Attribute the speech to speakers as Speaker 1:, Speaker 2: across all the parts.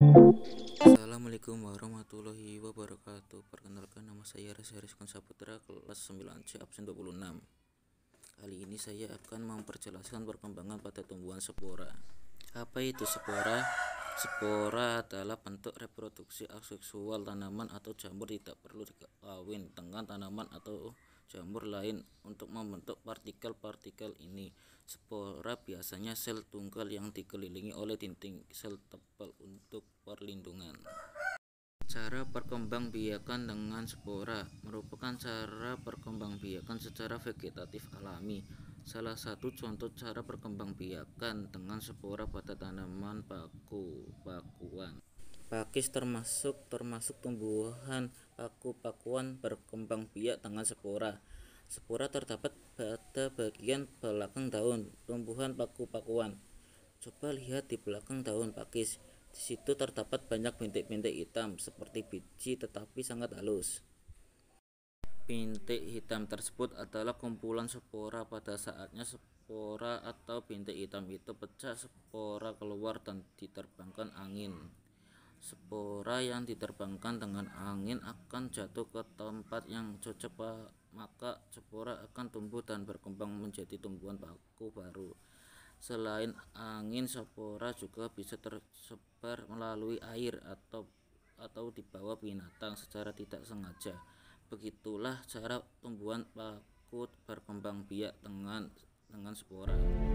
Speaker 1: Assalamualaikum warahmatullahi wabarakatuh. Perkenalkan, nama saya Reza Rizkan Saputra, kelas 9C absen 26. Kali ini saya akan memperjelaskan perkembangan pada tumbuhan spora. Apa itu spora? Spora adalah bentuk reproduksi aseksual tanaman atau jamur. Tidak perlu dikawin dengan tanaman atau jamur lain untuk membentuk partikel-partikel ini. Spora biasanya sel tunggal yang dikelilingi oleh dinding sel tebal untuk perlindungan. Cara perkembangbiakan dengan spora merupakan cara perkembangbiakan secara vegetatif alami. Salah satu contoh cara perkembangbiakan dengan spora pada tanaman paku-pakuan. Pakis termasuk tumbuhan paku-pakuan berkembang biak dengan spora. Spora terdapat pada bagian belakang daun tumbuhan paku-pakuan. Coba lihat di belakang daun pakis. Di situ terdapat banyak bintik-bintik hitam seperti biji tetapi sangat halus. Bintik hitam tersebut adalah kumpulan spora. Pada saatnya spora atau bintik hitam itu pecah, spora keluar dan diterbangkan angin. Spora yang diterbangkan dengan angin akan jatuh ke tempat yang cocok, maka spora akan tumbuh dan berkembang menjadi tumbuhan paku baru. Selain angin, spora juga bisa tersebar melalui air atau dibawa binatang secara tidak sengaja. Begitulah cara tumbuhan paku berkembang biak dengan spora.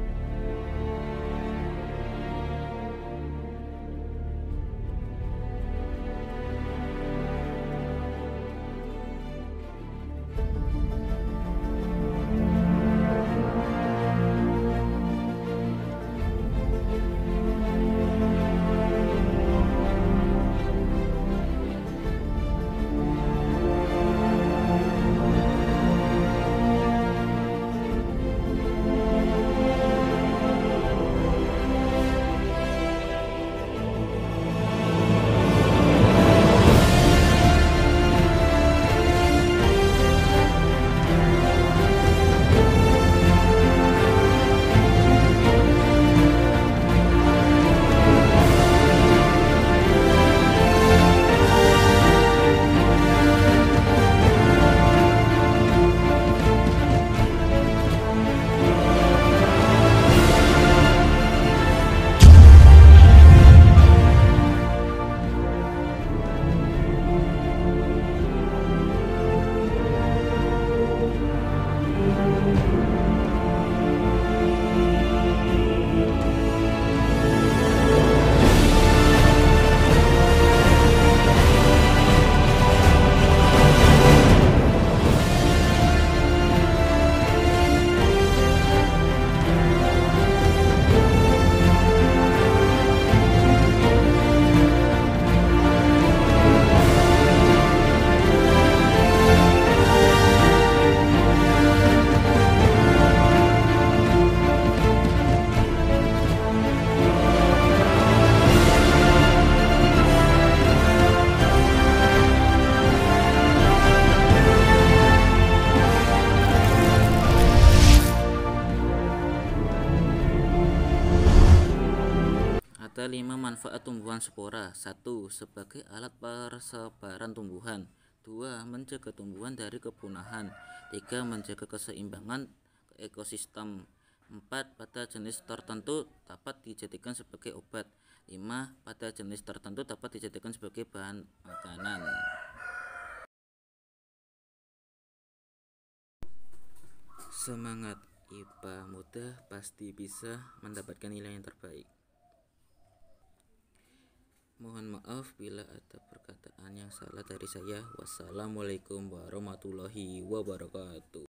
Speaker 1: Ada 5 manfaat tumbuhan spora. 1. Sebagai alat persebaran tumbuhan. 2. Menjaga tumbuhan dari kepunahan. 3. Menjaga keseimbangan ekosistem. 4. Pada jenis tertentu dapat dijadikan sebagai obat. 5. Pada jenis tertentu dapat dijadikan sebagai bahan makanan. Semangat, IPA mudah pasti bisa mendapatkan nilai yang terbaik. Mohon maaf bila ada perkataan yang salah dari saya. Wassalamualaikum warahmatullahi wabarakatuh.